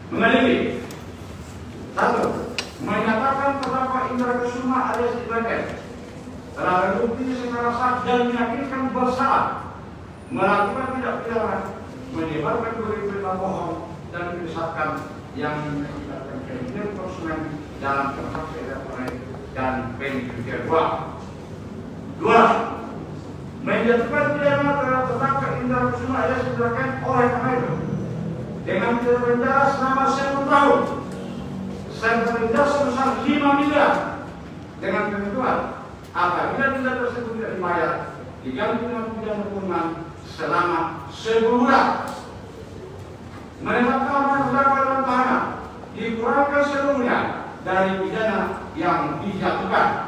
mengadili. 1. Menyatakan terdakwa Indra Kusuma alias Indra Kents telah terbukti secara sah dan meyakinkan bersalah melakukan tindak pidana menyebarkan berita bohong dan menyesatkan yang mengakibatkan kerugian konsumen dalam transaksi elektronik dan pencucian uang. 2. Menjatuhkan pidana terhadap terdakwa Indra Kusuma alias Indra Kents oleh karena itu dengan pidana penjara selama 10 tahun serta denda sebesar 5 miliar dengan ketentuan apabila denda tersebut tidak dibayar diganti dengan pidana kurungan selama 10 bulan. Menetapkan terdakwa dalam tahanan dikurangkan seluruhnya dari pidana yang dijatuhkan.